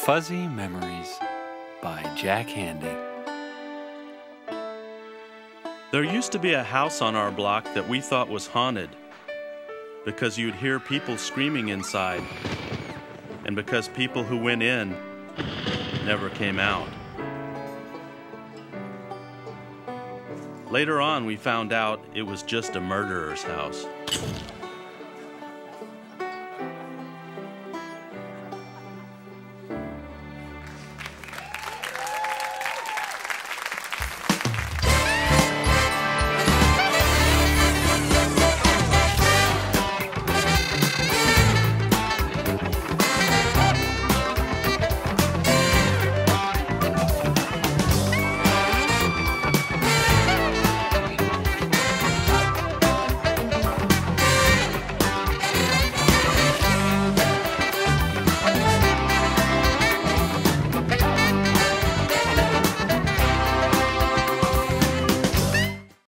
Fuzzy Memories by Jack Handey. There used to be a house on our block that we thought was haunted because you'd hear people screaming inside and because people who went in never came out. Later on, we found out it was just a murderer's house.